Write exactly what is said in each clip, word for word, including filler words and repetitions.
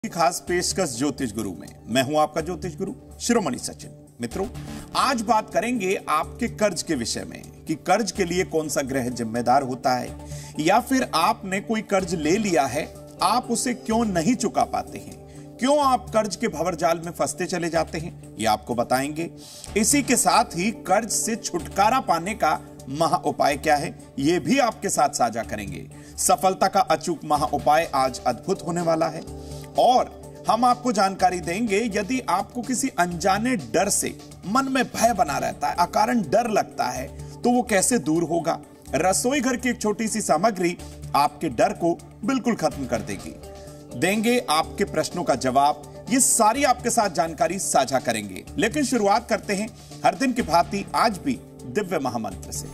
की खास पेशकश ज्योतिष गुरु में। मैं हूं आपका ज्योतिष गुरु शिरोमणि सचिन। मित्रों, आज बात करेंगे आपके कर्ज के विषय में कि कर्ज के लिए कौन सा ग्रह जिम्मेदार होता है, या फिर आपने कोई कर्ज ले लिया है, आप उसे क्यों नहीं चुका पाते हैं, क्यों आप कर्ज के भंवरजाल में फंसते चले जाते हैं, ये आपको बताएंगे। इसी के साथ ही कर्ज से छुटकारा पाने का महा उपाय क्या है, यह भी आपके साथ साझा करेंगे। सफलता का अचूक महा उपाय आज अद्भुत होने वाला है और हम आपको जानकारी देंगे यदि आपको किसी अनजाने डर से मन में भय बना रहता है, अकारण डर लगता है, तो वो कैसे दूर होगा। रसोई घर की एक छोटी सी सामग्री आपके डर को बिल्कुल खत्म कर देगी। देंगे आपके प्रश्नों का जवाब, ये सारी आपके साथ जानकारी साझा करेंगे। लेकिन शुरुआत करते हैं हर दिन की भांति आज भी दिव्य महामंत्र से।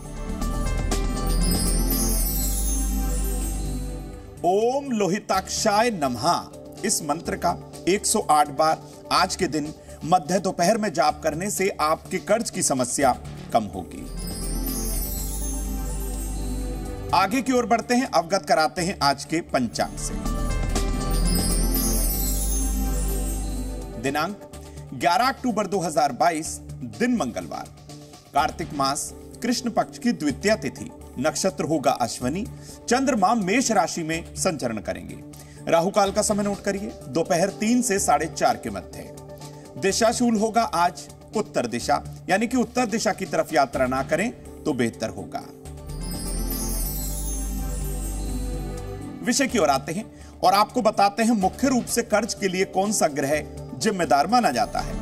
ओम लोहिताक्षाय नमः। इस मंत्र का एक सौ आठ बार आज के दिन मध्य दोपहर में जाप करने से आपके कर्ज की समस्या कम होगी। आगे की ओर बढ़ते हैं, अवगत कराते हैं आज के पंचांग से। दिनांक ग्यारह अक्टूबर दो हज़ार बाईस, दिन मंगलवार, कार्तिक मास, कृष्ण पक्ष की द्वितीय तिथि, नक्षत्र होगा अश्वनी, चंद्रमा मेष राशि में संचरण करेंगे। राहु काल का समय नोट करिए, दोपहर तीन से साढ़े चार के मध्य। दिशाशूल होगा आज उत्तर दिशा, यानी कि उत्तर दिशा की तरफ यात्रा ना करें तो बेहतर होगा। विषय की ओर आते हैं और आपको बताते हैं मुख्य रूप से कर्ज के लिए कौन सा ग्रह जिम्मेदार माना जाता है।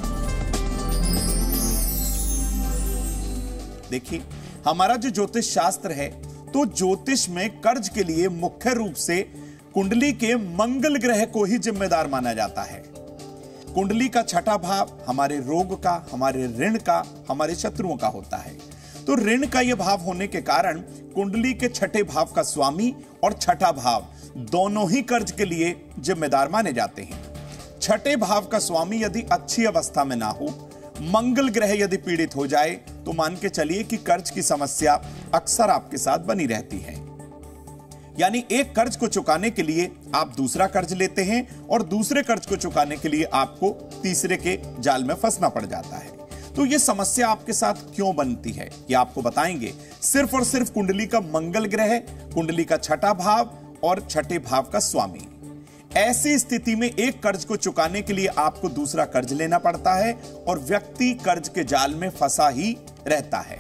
देखिए, हमारा जो ज्योतिष शास्त्र है, तो ज्योतिष में कर्ज के लिए मुख्य रूप से कुंडली के मंगल ग्रह को ही जिम्मेदार माना जाता है। कुंडली का छठा भाव हमारे रोग का, हमारे ऋण का, हमारे शत्रुओं का होता है। तो ऋण का यह भाव होने के कारण कुंडली के छठे भाव का स्वामी और छठा भाव दोनों ही कर्ज के लिए जिम्मेदार माने जाते हैं। छठे भाव का स्वामी यदि अच्छी अवस्था में ना हो, मंगल ग्रह यदि पीड़ित हो जाए, तो मान के चलिए कि कर्ज की समस्या अक्सर आपके साथ बनी रहती है। यानी एक कर्ज को चुकाने के लिए आप दूसरा कर्ज लेते हैं और दूसरे कर्ज को चुकाने के लिए आपको तीसरे के जाल में फंसना पड़ जाता है। तो यह समस्या आपके साथ क्यों बनती है, यह आपको बताएंगे। सिर्फ और सिर्फ कुंडली का मंगल ग्रह, कुंडली का छठा भाव और छठे भाव का स्वामी। ऐसी स्थिति में एक कर्ज को चुकाने के लिए आपको दूसरा कर्ज लेना पड़ता है और व्यक्ति कर्ज के जाल में फंसा ही रहता है।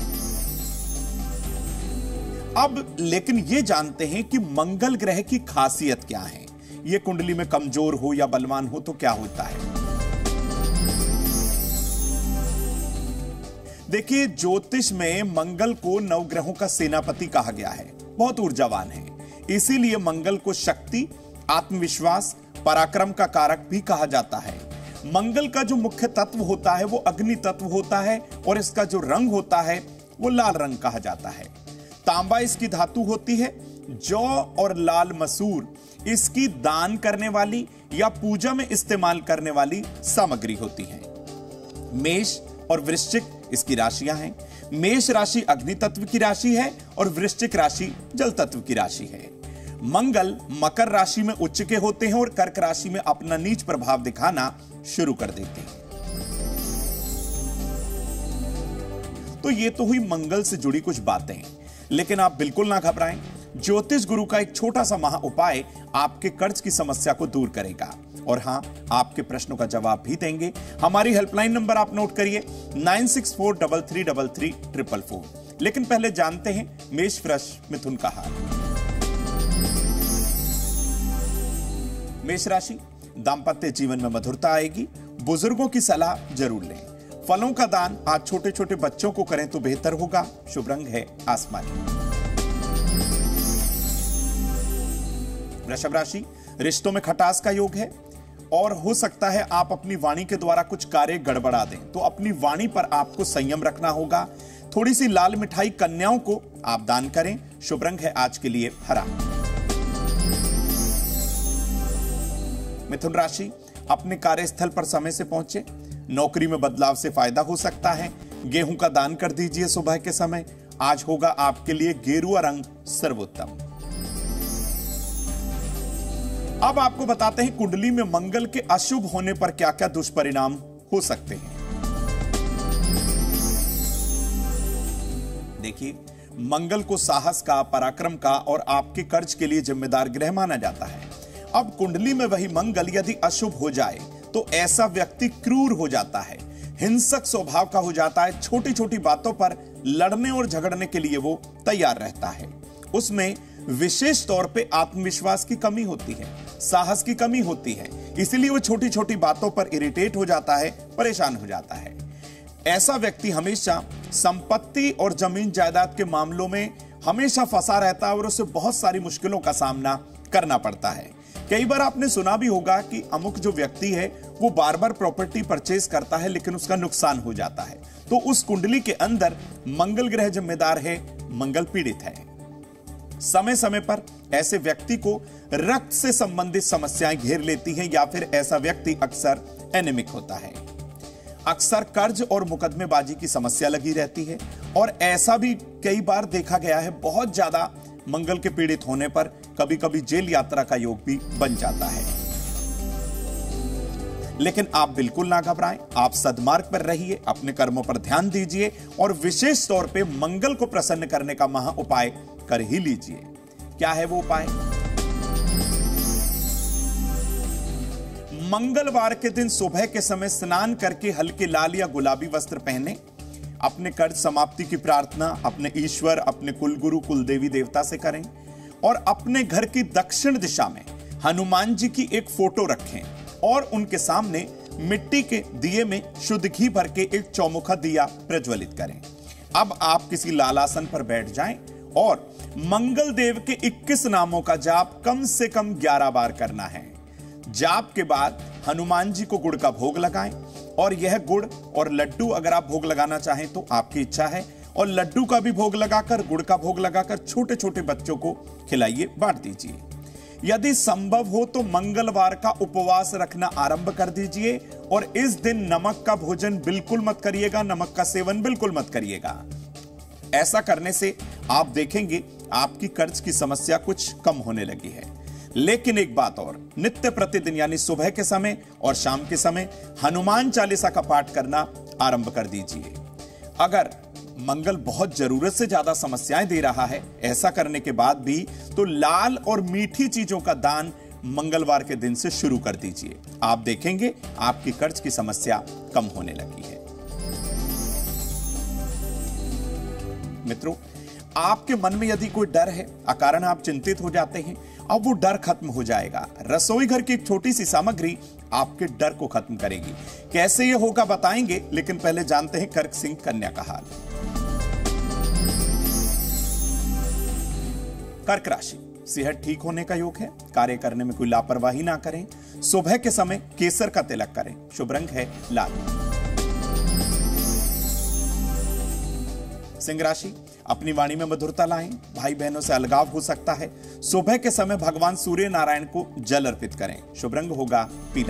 अब लेकिन यह जानते हैं कि मंगल ग्रह की खासियत क्या है। यह कुंडली में कमजोर हो या बलवान हो तो क्या होता है। देखिए, ज्योतिष में मंगल को नवग्रहों का सेनापति कहा गया है, बहुत ऊर्जावान है। इसीलिए मंगल को शक्ति, आत्मविश्वास, पराक्रम का कारक भी कहा जाता है। मंगल का जो मुख्य तत्व होता है वो अग्नि तत्व होता है और इसका जो रंग होता है वो लाल रंग कहा जाता है। तांबा इसकी धातु होती है। जौ और लाल मसूर इसकी दान करने वाली या पूजा में इस्तेमाल करने वाली सामग्री होती है। मेष और वृश्चिक इसकी राशियां हैं। मेष राशि अग्नि तत्व की राशि है और वृश्चिक राशि जल तत्व की राशि है। मंगल मकर राशि में उच्च के होते हैं और कर्क राशि में अपना नीच प्रभाव दिखाना शुरू कर देते हैं। तो ये तो हुई मंगल से जुड़ी कुछ बातें, लेकिन आप बिल्कुल ना घबराएं। ज्योतिष गुरु का एक छोटा सा महा उपाय आपके कर्ज की समस्या को दूर करेगा और हां, आपके प्रश्नों का जवाब भी देंगे। हमारी हेल्पलाइन नंबर आप नोट करिए, nine six four double three double three triple four. लेकिन पहले जानते हैं मेष, वृष, मिथुन का हाल। मेष राशि, दांपत्य जीवन में मधुरता आएगी। बुजुर्गों की सलाह जरूर लें। फलों का दान आज छोटे छोटे बच्चों को करें तो बेहतर होगा। शुभ रंग है आसमानी। वृषभ राशि, रिश्तों में खटास का योग है और हो सकता है आप अपनी वाणी के द्वारा कुछ कार्य गड़बड़ा दें, तो अपनी वाणी पर आपको संयम रखना होगा। थोड़ी सी लाल मिठाई कन्याओं को आप दान करें। शुभ रंग है आज के लिए हरा। मिथुन राशि, अपने कार्यस्थल पर समय से पहुंचे। नौकरी में बदलाव से फायदा हो सकता है। गेहूं का दान कर दीजिए सुबह के समय। आज होगा आपके लिए गेरुआ रंग सर्वोत्तम। अब आपको बताते हैं कुंडली में मंगल के अशुभ होने पर क्या क्या दुष्परिणाम हो सकते हैं। देखिए, मंगल को साहस का, पराक्रम का और आपके कर्ज के लिए जिम्मेदार ग्रह माना जाता है। अब कुंडली में वही मंगल यदि अशुभ हो जाए तो ऐसा व्यक्ति क्रूर हो जाता है, हिंसक स्वभाव का हो जाता है, छोटी छोटी बातों पर लड़ने और झगड़ने के लिए वो तैयार रहता है। उसमें विशेष तौर पे आत्मविश्वास की कमी होती है, साहस की कमी होती है, इसलिए वो छोटी छोटी बातों पर इरिटेट हो जाता है, परेशान हो जाता है। ऐसा व्यक्ति हमेशा संपत्ति और जमीन जायदाद के मामलों में हमेशा फंसा रहता है और उसे बहुत सारी मुश्किलों का सामना करना पड़ता है। कई बार आपने सुना भी होगा कि अमुक जो व्यक्ति है वो बार बार प्रॉपर्टी परचेज करता है लेकिन उसका नुकसान हो जाता है, तो उस कुंडली के अंदर मंगल ग्रह जिम्मेदार है, मंगल पीड़ित है। समय समय पर ऐसे व्यक्ति को रक्त से संबंधित समस्याएं घेर लेती हैं या फिर ऐसा व्यक्ति अक्सर एनीमिक होता है। अक्सर कर्ज और मुकदमेबाजी की समस्या लगी रहती है और ऐसा भी कई बार देखा गया है, बहुत ज्यादा मंगल के पीड़ित होने पर कभी कभी जेल यात्रा का योग भी बन जाता है। लेकिन आप बिल्कुल ना घबराएं, आप सद्मार्ग पर रहिए, अपने कर्मों पर ध्यान दीजिए और विशेष तौर पे मंगल को प्रसन्न करने का महा उपाय कर ही लीजिए। क्या है वो उपाय? मंगलवार के दिन सुबह के समय स्नान करके हल्के लाल या गुलाबी वस्त्र पहने, अपने कर्ज समाप्ति की प्रार्थना अपने ईश्वर, अपने कुलगुरु, कुलदेवी देवता से करें और अपने घर की दक्षिण दिशा में हनुमान जी की एक फोटो रखें और उनके सामने मिट्टी के दिए में शुद्ध घी भर के एक चौमुखा दिया प्रज्वलित करें। अब आप किसी लाल आसन पर बैठ जाएं और मंगल देव के इक्कीस नामों का जाप कम से कम ग्यारह बार करना है। जाप के बाद हनुमान जी को गुड़ का भोग लगाएं और यह गुड़ और लड्डू अगर आप भोग लगाना चाहें तो आपकी इच्छा है, और लड्डू का भी भोग लगाकर, गुड़ का भोग लगाकर छोटे छोटे बच्चों को खिलाइए, बांट दीजिए। यदि संभव हो तो मंगलवार का उपवास रखना आरंभ कर दीजिए और इस दिन नमक का भोजन बिल्कुल मत करिएगा, नमक का सेवन बिल्कुल मत करिएगा। ऐसा करने से आप देखेंगे आपकी कर्ज की समस्या कुछ कम होने लगी है। लेकिन एक बात और, नित्य प्रतिदिन यानी सुबह के समय और शाम के समय हनुमान चालीसा का पाठ करना आरंभ कर दीजिए। अगर मंगल बहुत जरूरत से ज्यादा समस्याएं दे रहा है, ऐसा करने के बाद भी, तो लाल और मीठी चीजों का दान मंगलवार के दिन से शुरू कर दीजिए। आप देखेंगे आपकी कर्ज की समस्या कम होने लगी है। मित्रों, आपके मन में यदि कोई डर है, अकारण आप चिंतित हो जाते हैं, अब वो डर खत्म हो जाएगा। रसोई घर की एक छोटी सी सामग्री आपके डर को खत्म करेगी। कैसे ये होगा बताएंगे, लेकिन पहले जानते हैं कर्क सिंह कन्या का हाल। कर्क राशि, सेहत ठीक होने का योग है, कार्य करने में कोई लापरवाही ना करें, सुबह के समय केसर का तिलक करें, शुभ रंग है लाल। सिंह राशि, अपनी वाणी में मधुरता लाएं, भाई बहनों से अलगाव हो सकता है, सुबह के समय भगवान सूर्य नारायण को जल अर्पित करें, शुभ रंग होगा पीला।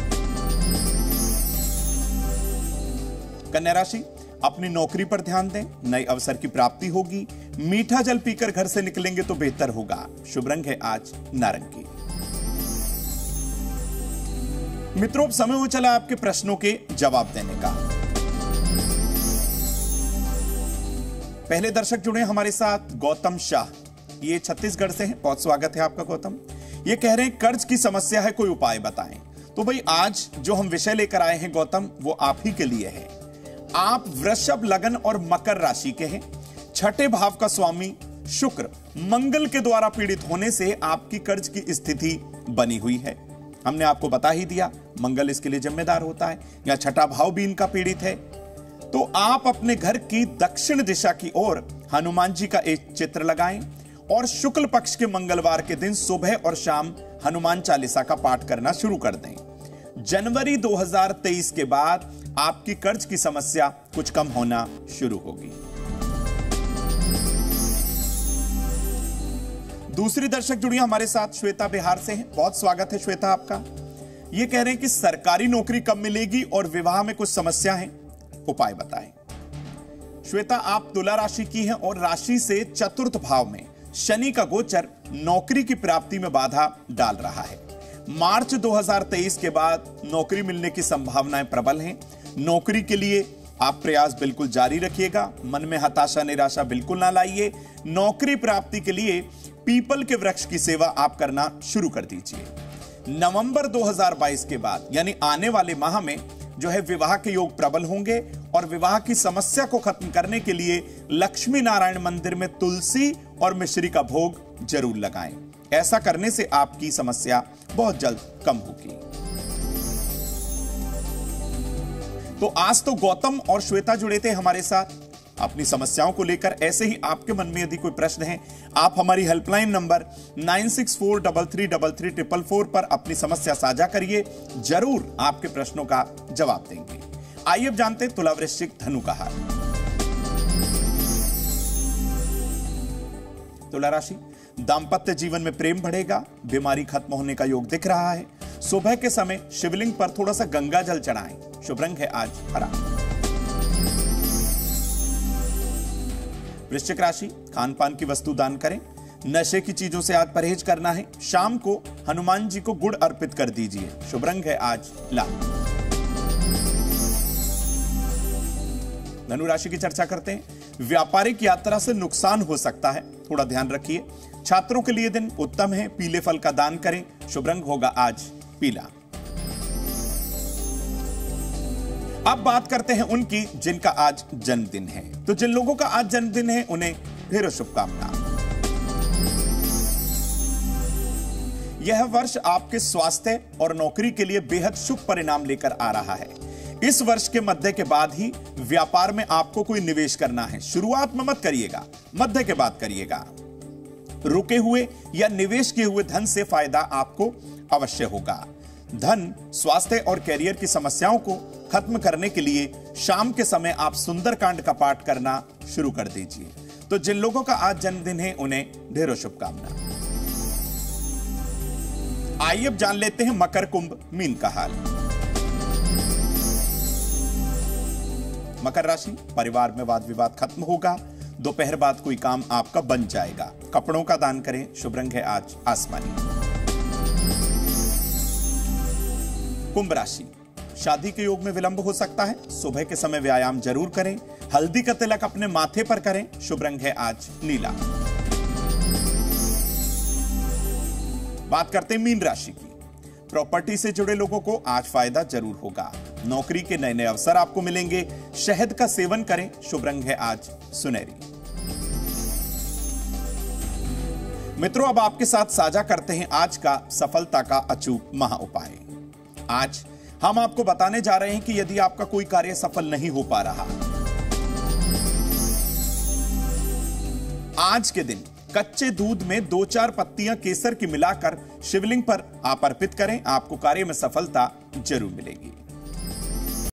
कन्या राशि, अपनी नौकरी पर ध्यान दें, नए अवसर की प्राप्ति होगी, मीठा जल पीकर घर से निकलेंगे तो बेहतर होगा, शुभ रंग है आज नारंगी। मित्रों, अब समय हो चला आपके प्रश्नों के जवाब देने का। पहले दर्शक जुड़े हमारे साथ गौतम शाह, ये छत्तीसगढ़ से हैं, बहुत स्वागत है आपका गौतम। ये कह रहे हैं कर्ज की समस्या है, कोई उपाय बताएं। तो भाई आज जो हम विषय लेकर आए हैं गौतम, वो आप ही के लिए है। आप वृषभ लगन और मकर राशि के हैं। छठे भाव का स्वामी शुक्र मंगल के द्वारा पीड़ित होने से आपकी कर्ज की स्थिति बनी हुई है। हमने आपको बता ही दिया, मंगल इसके लिए जिम्मेदार होता है, या छठा भाव भी इनका पीड़ित है। तो आप अपने घर की दक्षिण दिशा की ओर हनुमान जी का एक चित्र लगाएं और शुक्ल पक्ष के मंगलवार के दिन सुबह और शाम हनुमान चालीसा का पाठ करना शुरू कर दें। जनवरी दो हज़ार तेईस के बाद आपकी कर्ज की समस्या कुछ कम होना शुरू होगी। दूसरी दर्शक जुड़ी हमारे साथ श्वेता बिहार से हैं, बहुत स्वागत है श्वेता आपका। ये कह रहे हैं कि सरकारी नौकरी कब मिलेगी और विवाह में कुछ समस्या है, उपाय बताएं। श्वेता, आप तुला राशि की हैं और राशि से चतुर्थ भाव में शनि का गोचर नौकरी की प्राप्ति में बाधा डाल रहा है। मार्च दो हज़ार तेईस के बाद नौकरी मिलने की संभावनाएं प्रबल हैं। नौकरी के लिए आप प्रयास बिल्कुल जारी रखिएगा। मन में हताशा निराशा बिल्कुल ना लाइए। नौकरी प्राप्ति के लिए पीपल के वृक्ष की सेवा आप करना शुरू कर दीजिए। नवंबर दो हज़ार बाईस के बाद यानी आने वाले माह में जो है विवाह के योग प्रबल होंगे और विवाह की समस्या को खत्म करने के लिए लक्ष्मी नारायण मंदिर में तुलसी और मिश्री का भोग जरूर लगाएं। ऐसा करने से आपकी समस्या बहुत जल्द कम होगी। तो आज तो गौतम और श्वेता जुड़े थे हमारे साथ अपनी समस्याओं को लेकर। ऐसे ही आपके मन में यदि कोई प्रश्न है, आप हमारी helpline number nine six four three three three three triple four पर अपनी समस्या साझा करिए। जरूर आपके प्रश्नों का जवाब देंगे। आइए अब जानते हैं तुला वृश्चिक धनु का हाल। तुला राशि, दांपत्य जीवन में प्रेम बढ़ेगा। बीमारी खत्म होने का योग दिख रहा है। सुबह के समय शिवलिंग पर थोड़ा सा गंगा जल चढ़ाएं। शुभ रंग है आज हरा। वृश्चिक राशि, खान पान की वस्तु दान करें। नशे की चीजों से आज परहेज करना है। शाम को हनुमान जी को गुड़ अर्पित कर दीजिए। शुभ रंग है आज लाल। धनु राशि की चर्चा करते हैं। व्यापारिक यात्रा से नुकसान हो सकता है, थोड़ा ध्यान रखिए। छात्रों के लिए दिन उत्तम है। पीले फल का दान करें। शुभ रंग होगा आज पीला। अब बात करते हैं उनकी जिनका आज जन्मदिन है। तो जिन लोगों का आज जन्मदिन है उन्हें ढेरों शुभकामनाएं। यह वर्ष आपके स्वास्थ्य और नौकरी के लिए बेहद शुभ परिणाम लेकर आ रहा है। इस वर्ष के मध्य के बाद ही व्यापार में आपको कोई निवेश करना है। शुरुआत में मत करिएगा, मध्य के बाद करिएगा। रुके हुए या निवेश किए हुए धन से फायदा आपको अवश्य होगा। धन, स्वास्थ्य और कैरियर की समस्याओं को खत्म करने के लिए शाम के समय आप सुंदरकांड का पाठ करना शुरू कर दीजिए। तो जिन लोगों का आज जन्मदिन है उन्हें ढेरों शुभकामनाएं। आइए अब जान लेते हैं मकर कुंभ मीन का हाल। मकर राशि, परिवार में वाद विवाद खत्म होगा। दोपहर बाद कोई काम आपका बन जाएगा। कपड़ों का दान करें। शुभ रंग है आज आसमानी। कुंभ राशि, शादी के योग में विलंब हो सकता है। सुबह के समय व्यायाम जरूर करें। हल्दी का तिलक अपने माथे पर करें। शुभ रंग है आज नीला। बात करते हैं मीन राशि की। प्रॉपर्टी से जुड़े लोगों को आज फायदा जरूर होगा। नौकरी के नए नए अवसर आपको मिलेंगे। शहद का सेवन करें। शुभ रंग है आज सुनहरी। मित्रों, अब आपके साथ साझा करते हैं आज का सफलता का अचूक महा उपाय। आज हम आपको बताने जा रहे हैं कि यदि आपका कोई कार्य सफल नहीं हो पा रहा, आज के दिन कच्चे दूध में दो चार पत्तियां केसर की मिलाकर शिवलिंग पर आप अर्पित करें। आपको कार्य में सफलता जरूर मिलेगी।